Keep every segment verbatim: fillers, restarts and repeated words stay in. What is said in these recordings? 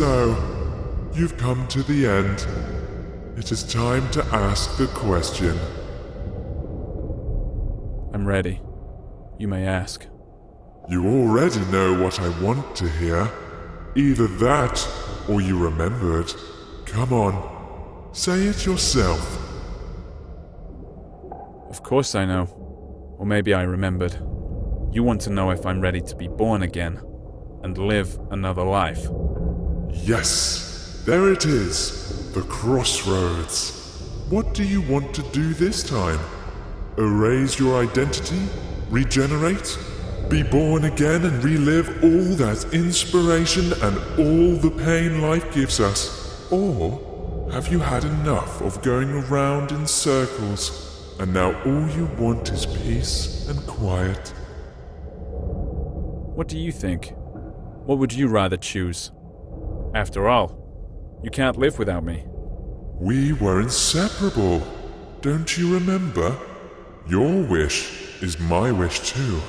So, you've come to the end. It is time to ask the question. I'm ready. You may ask. You already know what I want to hear. Either that, or you remembered. Come on, say it yourself. Of course I know. Or maybe I remembered. You want to know if I'm ready to be born again and live another life. Yes, there it is. The crossroads. What do you want to do this time? Erase your identity? Regenerate? Be born again and relive all that inspiration and all the pain life gives us? Or have you had enough of going around in circles and now all you want is peace and quiet? What do you think? What would you rather choose? After all, you can't live without me. We were inseparable. Don't you remember? Your wish is my wish too.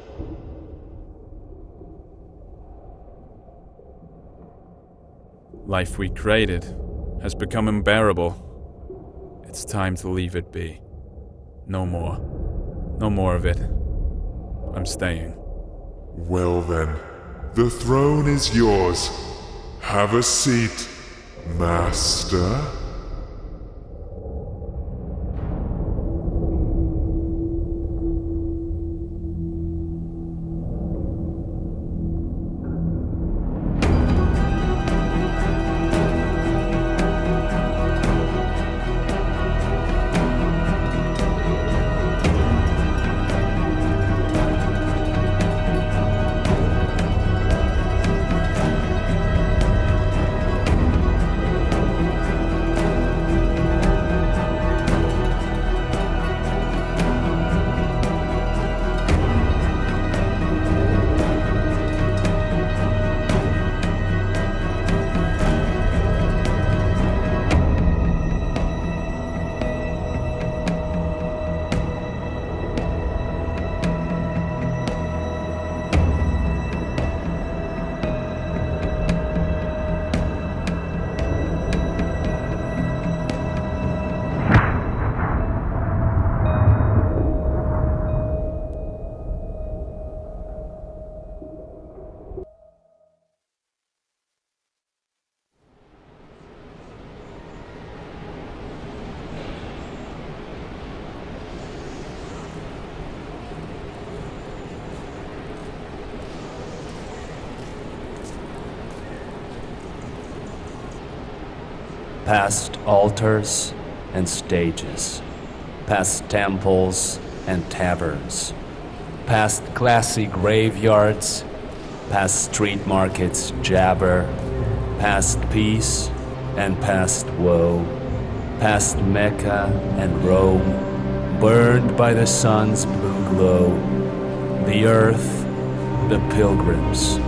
Life we created has become unbearable. It's time to leave it be. No more. No more of it. I'm staying. Well then, the throne is yours. Have a seat, Master. Past altars and stages, past temples and taverns, past classy graveyards, past street markets jabber, past peace and past woe, past Mecca and Rome, burned by the sun's blue glow, the earth, the pilgrims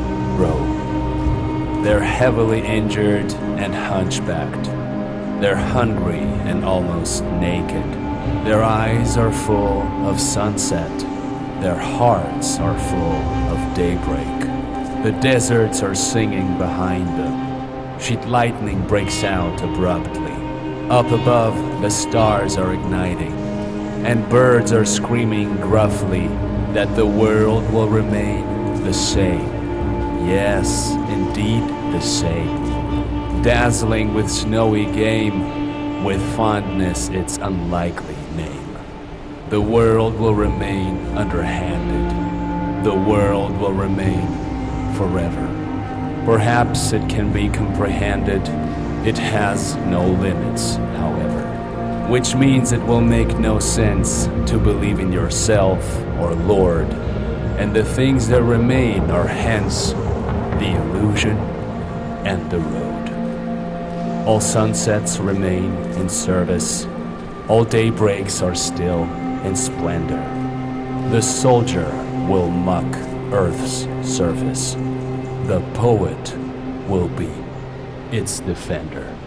roam. They're heavily injured and hunchbacked. They're hungry and almost naked. Their eyes are full of sunset. Their hearts are full of daybreak. The deserts are singing behind them. Sheet lightning breaks out abruptly. Up above, the stars are igniting. And birds are screaming gruffly that the world will remain the same. Yes, indeed the same. Dazzling with snowy game, with fondness its unlikely name. The world will remain underhanded. The world will remain forever. Perhaps it can be comprehended. It has no limits, however. Which means it will make no sense to believe in yourself or Lord. And the things that remain are hence the illusion and the road. All sunsets remain in service. All daybreaks are still in splendor. The soldier will muck Earth's surface. The poet will be its defender.